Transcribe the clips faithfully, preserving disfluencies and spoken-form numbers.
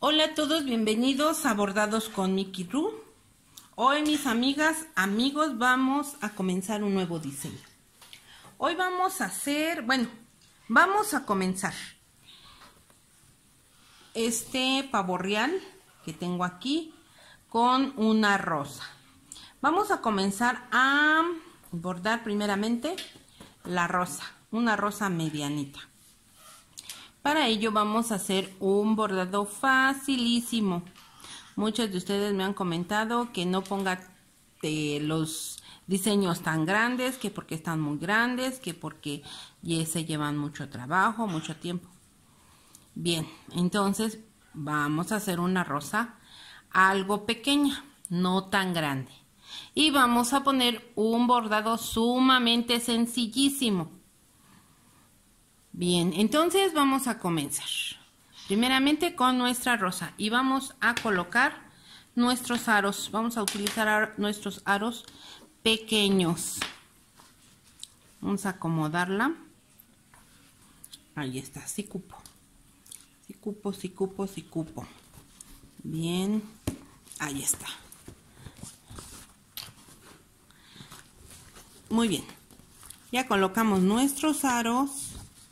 Hola a todos, bienvenidos a Bordados con Miki Ru. Hoy, mis amigas, amigos, vamos a comenzar un nuevo diseño. Hoy vamos a hacer, bueno, vamos a comenzar este pavo real que tengo aquí con una rosa. Vamos a comenzar a bordar primeramente la rosa, una rosa medianita. Para ello vamos a hacer un bordado facilísimo. Muchos de ustedes me han comentado que no ponga eh, los diseños tan grandes, que porque están muy grandes, que porque ya se llevan mucho trabajo, mucho tiempo. Bien, entonces vamos a hacer una rosa algo pequeña, no tan grande. Y vamos a poner un bordado sumamente sencillísimo. Bien, entonces vamos a comenzar primeramente con nuestra rosa y vamos a colocar nuestros aros. Vamos a utilizar nuestros aros pequeños. Vamos a acomodarla. Ahí está, sí cupo. Sí cupo, sí cupo, sí cupo. Bien, ahí está. Muy bien. Ya colocamos nuestros aros.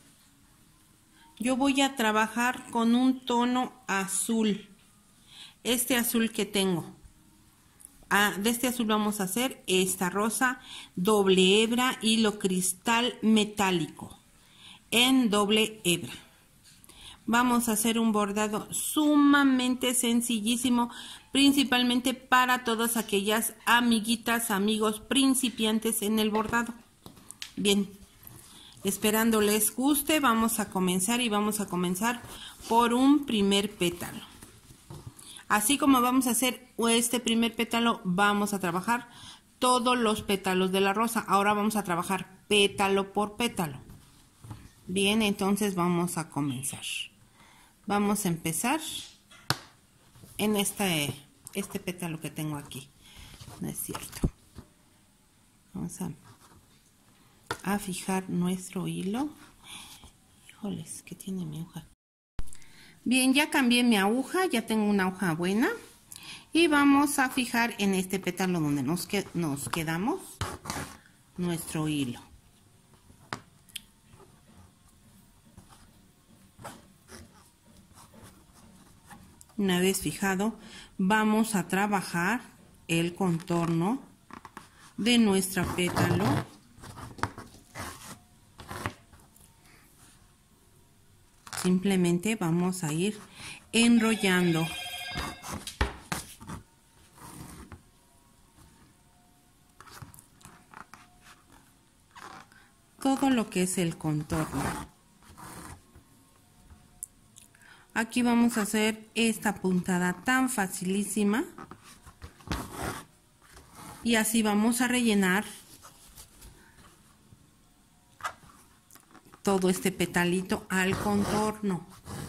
Yo voy a trabajar con un tono azul, este azul que tengo. Ah, de este azul vamos a hacer esta rosa doble hebra, hilo cristal metálico en doble hebra. Vamos a hacer un bordado sumamente sencillísimo, principalmente para todas aquellas amiguitas, amigos principiantes en el bordado. Bien. Esperando les guste, vamos a comenzar y vamos a comenzar por un primer pétalo. Así como vamos a hacer este primer pétalo, vamos a trabajar todos los pétalos de la rosa. Ahora vamos a trabajar pétalo por pétalo. Bien, entonces vamos a comenzar. Vamos a empezar en este, este pétalo que tengo aquí. No es cierto. Vamos a... a fijar nuestro hilo. Híjoles, que tiene mi aguja. Bien, ya cambié mi aguja, ya tengo una aguja buena y vamos a fijar en este pétalo donde nos, que, nos quedamos nuestro hilo. Una vez fijado, vamos a trabajar el contorno de nuestro pétalo. Simplemente vamos a ir enrollando. Todo lo que es el contorno. Aquí vamos a hacer esta puntada tan facilísima. Y así vamos a rellenar todo este petalito al contorno.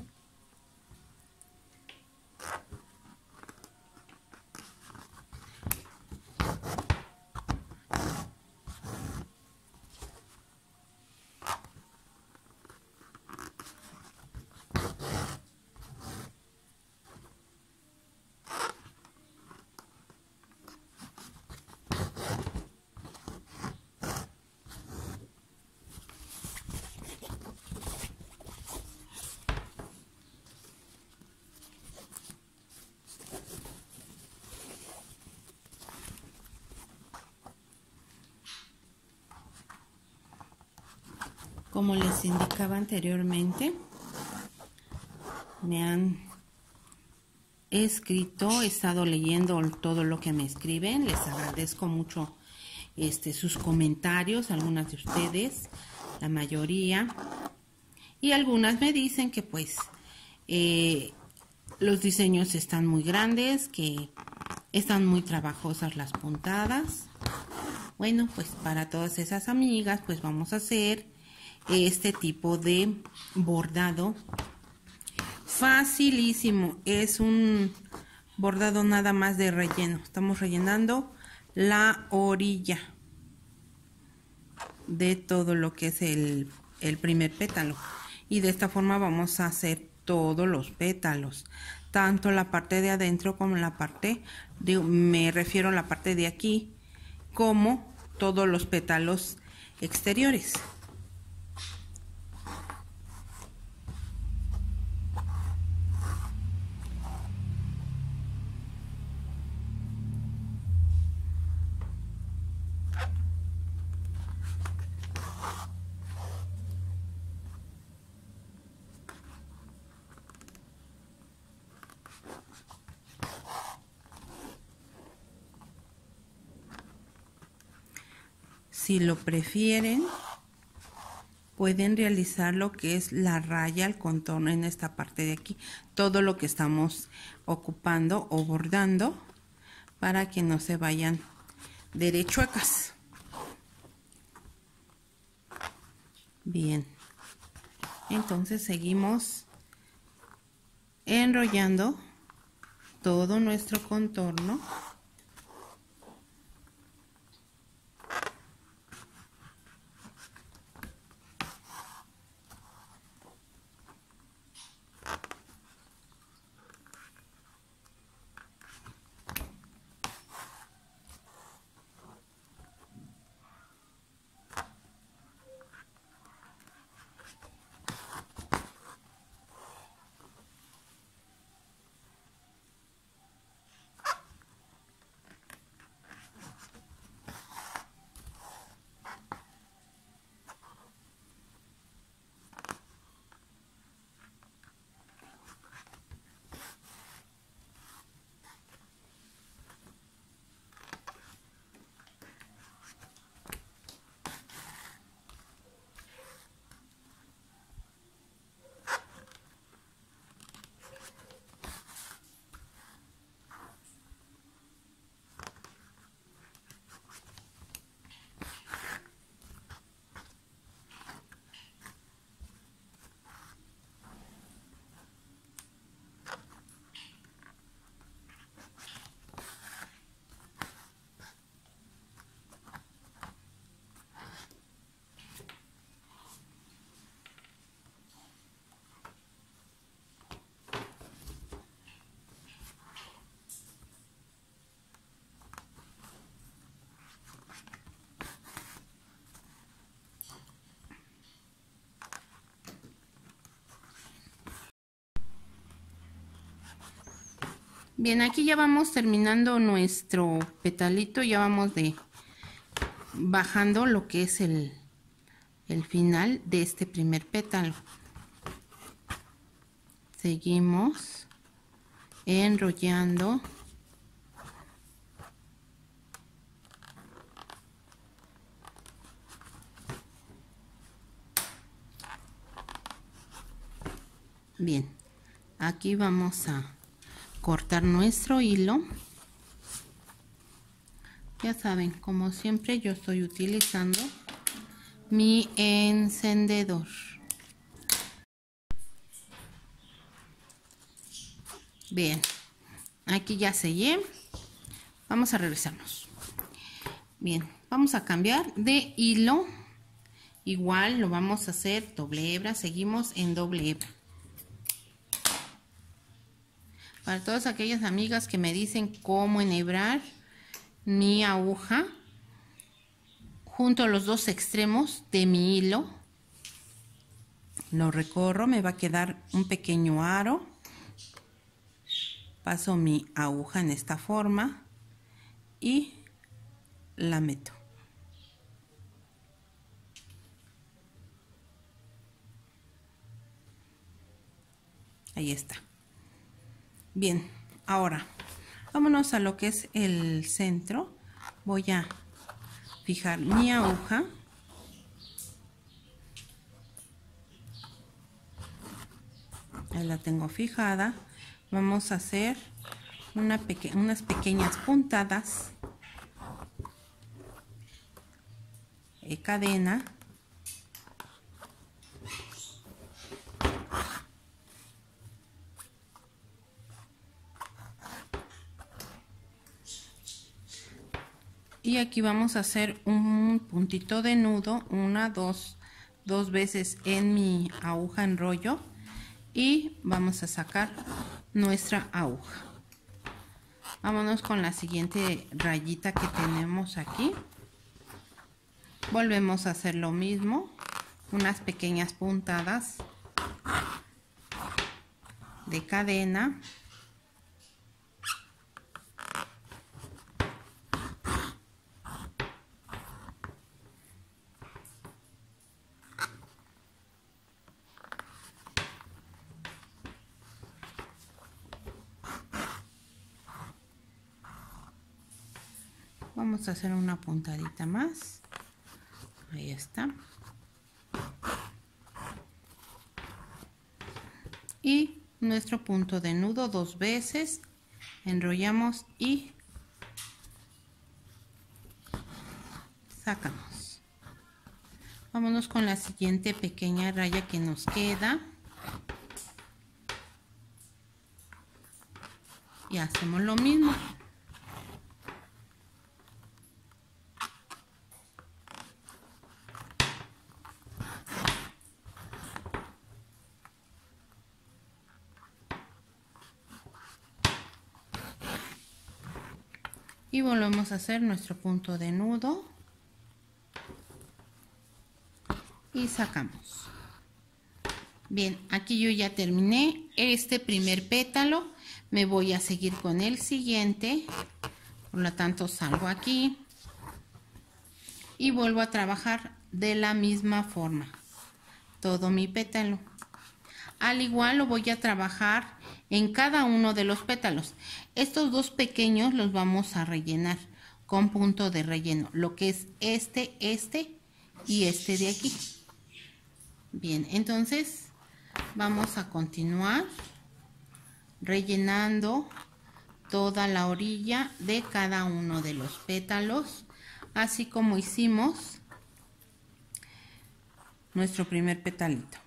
Como les indicaba anteriormente, me han escrito, he estado leyendo todo lo que me escriben. Les agradezco mucho este, sus comentarios, algunas de ustedes, la mayoría. Y algunas me dicen que pues eh, los diseños están muy grandes, que están muy trabajosas las puntadas. Bueno, pues para todas esas amigas pues vamos a hacer este tipo de bordado facilísimo. Es un bordado nada más de relleno. Estamos rellenando la orilla de todo lo que es el, el primer pétalo y de esta forma vamos a hacer todos los pétalos. tanto la parte de adentro como la parte de, me refiero a la parte de aquí, como todos los pétalos exteriores. Si lo prefieren, pueden realizar lo que es la raya, el contorno en esta parte de aquí, todo lo que estamos ocupando o bordando, para que no se vayan derechuecas. Bien, entonces seguimos enrollando todo nuestro contorno. Bien, aquí ya vamos terminando nuestro petalito, ya vamos de bajando lo que es el, el final de este primer pétalo. Seguimos enrollando. Bien, aquí vamos a cortar nuestro hilo. Ya saben, como siempre yo estoy utilizando mi encendedor. Bien, aquí ya sellé. Vamos a regresarnos. Bien, vamos a cambiar de hilo. Igual lo vamos a hacer doble hebra. Seguimos en doble hebra. Para todas aquellas amigas que me dicen cómo enhebrar mi aguja, junto a los dos extremos de mi hilo, lo recorro, me va a quedar un pequeño aro. Paso mi aguja en esta forma y la meto. Ahí está. Bien, ahora vámonos a lo que es el centro. Voy a fijar mi aguja. Ahí la tengo fijada. Vamos a hacer una peque- unas pequeñas puntadas de cadena. Y aquí vamos a hacer un puntito de nudo, una, dos, dos veces en mi aguja en rollo, y vamos a sacar nuestra aguja. Vámonos con la siguiente rayita que tenemos aquí. Volvemos a hacer lo mismo, unas pequeñas puntadas de cadena. Vamos a hacer una puntadita más. Ahí está. Y nuestro punto de nudo dos veces. Enrollamos y sacamos. Vámonos con la siguiente pequeña raya que nos queda. Y hacemos lo mismo. Y volvemos a hacer nuestro punto de nudo y sacamos. Bien, aquí yo ya terminé este primer pétalo. Me voy a seguir con el siguiente, por lo tanto salgo aquí y vuelvo a trabajar de la misma forma todo mi pétalo. Al igual lo voy a trabajar en cada uno de los pétalos. Estos dos pequeños los vamos a rellenar con punto de relleno, lo que es este, este y este de aquí. Bien, entonces vamos a continuar rellenando toda la orilla de cada uno de los pétalos, así como hicimos nuestro primer petalito.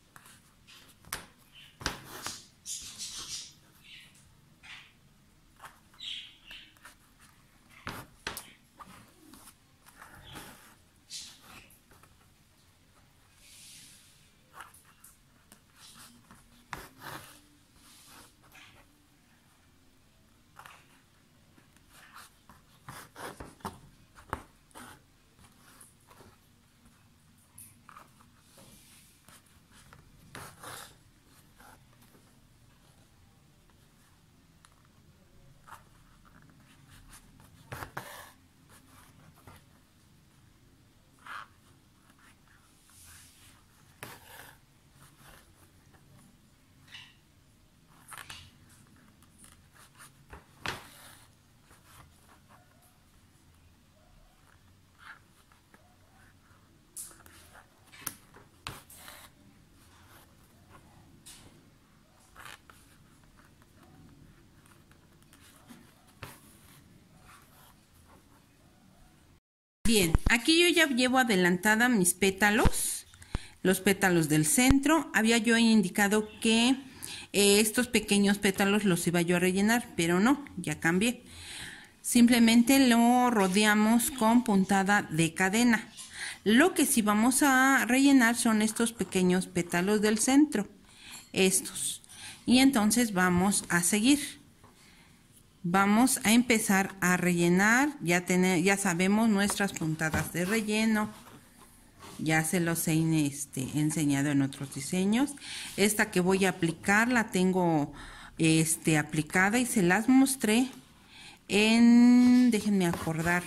Bien, aquí yo ya llevo adelantada mis pétalos, los pétalos del centro. Había yo indicado que eh, estos pequeños pétalos los iba yo a rellenar, pero no, ya cambié. Simplemente lo rodeamos con puntada de cadena. Lo que sí vamos a rellenar son estos pequeños pétalos del centro, estos. Y entonces vamos a seguir. Vamos a empezar a rellenar, ya, tener, ya sabemos nuestras puntadas de relleno, ya se los he este, enseñado en otros diseños. Esta que voy a aplicar la tengo este, aplicada y se las mostré en, déjenme acordar,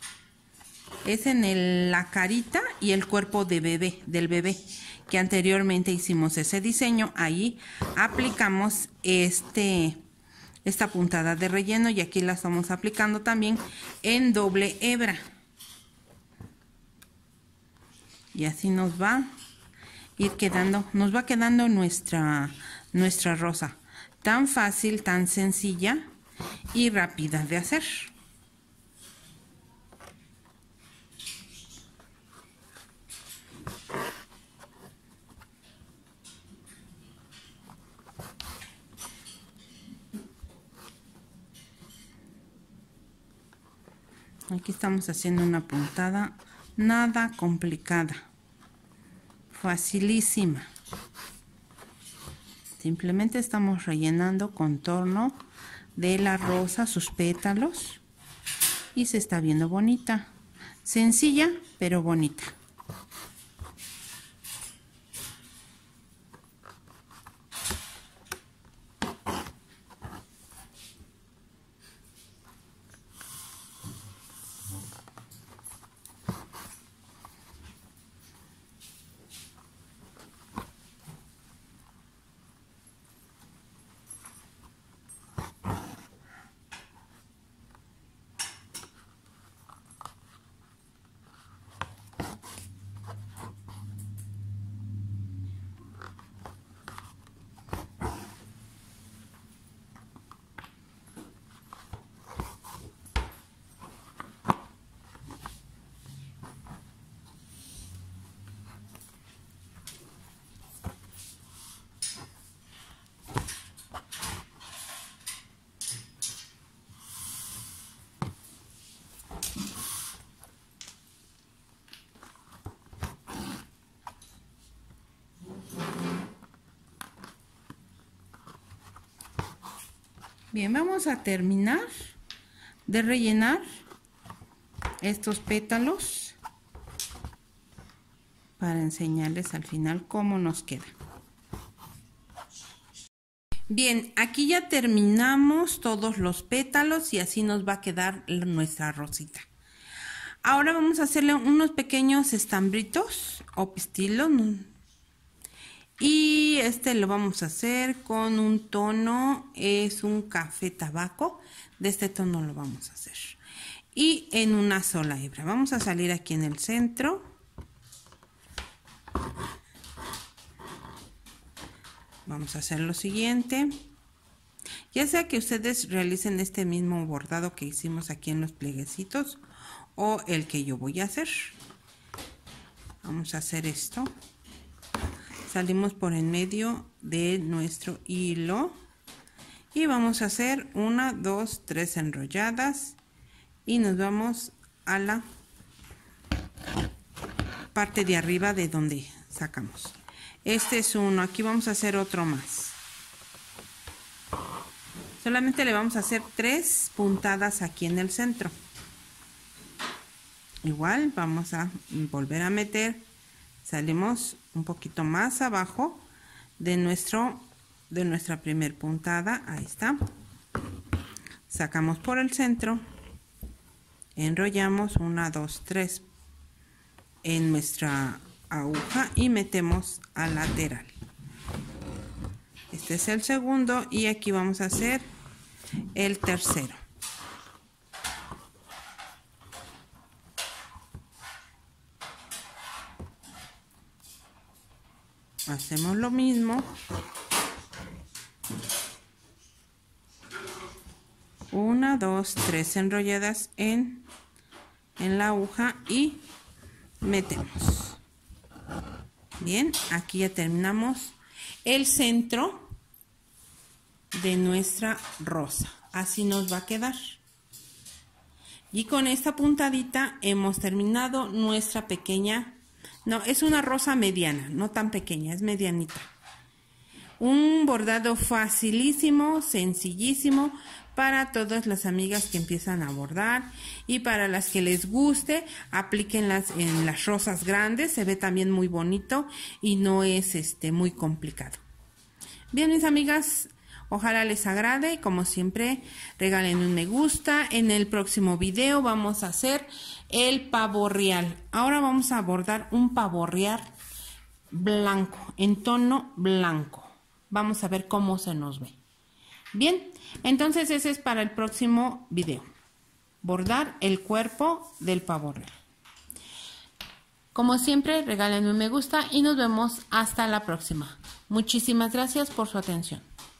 es en el, la carita y el cuerpo de bebé, del bebé, que anteriormente hicimos ese diseño. Ahí aplicamos este... esta puntada de relleno y aquí la estamos aplicando también en doble hebra y así nos va a ir quedando, nos va quedando nuestra nuestra rosa tan fácil, tan sencilla y rápida de hacer. Aquí estamos haciendo una puntada nada complicada, facilísima. Simplemente estamos rellenando contorno de la rosa, sus pétalos, y se está viendo bonita. Sencilla, pero bonita. Bien, vamos a terminar de rellenar estos pétalos para enseñarles al final cómo nos queda. Bien, aquí ya terminamos todos los pétalos y así nos va a quedar nuestra rosita. Ahora vamos a hacerle unos pequeños estambritos o pistilos. Y este lo vamos a hacer con un tono, es un café tabaco, de este tono lo vamos a hacer. Y en una sola hebra. Vamos a salir aquí en el centro. Vamos a hacer lo siguiente. Ya sea que ustedes realicen este mismo bordado que hicimos aquí en los plieguecitos o el que yo voy a hacer. Vamos a hacer esto. Salimos por en medio de nuestro hilo y vamos a hacer una, dos, tres enrolladas y nos vamos a la parte de arriba de donde sacamos. Este es uno, aquí vamos a hacer otro más. Solamente le vamos a hacer tres puntadas aquí en el centro. Igual vamos a volver a meter, salimos un poquito más abajo de nuestro de nuestra primer puntada, ahí está, sacamos por el centro, enrollamos una, dos, tres en nuestra aguja y metemos al lateral. Este es el segundo y aquí vamos a hacer el tercero. Hacemos lo mismo. Una, dos, tres enrolladas en, en la aguja y metemos. Bien, aquí ya terminamos el centro de nuestra rosa. Así nos va a quedar. Y con esta puntadita hemos terminado nuestra pequeña. No, es una rosa mediana, no tan pequeña, es medianita. Un bordado facilísimo, sencillísimo para todas las amigas que empiezan a bordar y para las que les guste, aplíquenlas en las rosas grandes, se ve también muy bonito y no es este muy complicado. Bien, mis amigas, ojalá les agrade y como siempre regalen un me gusta. En el próximo video vamos a hacer el pavo real. Ahora vamos a bordar un pavo real blanco, en tono blanco. Vamos a ver cómo se nos ve. Bien, entonces ese es para el próximo video. Bordar el cuerpo del pavo real. Como siempre, regalen un me gusta y nos vemos hasta la próxima. Muchísimas gracias por su atención.